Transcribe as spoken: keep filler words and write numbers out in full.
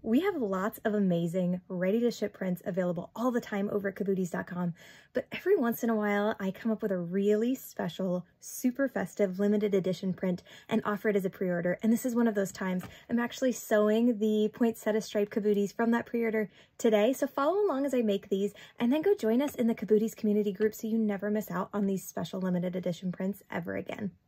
We have lots of amazing ready-to-ship prints available all the time over at cabooties dot com, but every once in a while I come up with a really special, super festive, limited edition print and offer it as a pre-order, and this is one of those times. I'm actually sewing the poinsettia stripe cabooties from that pre-order today, so follow along as I make these, and then go join us in the Cabooties Community group so you never miss out on these special limited edition prints ever again.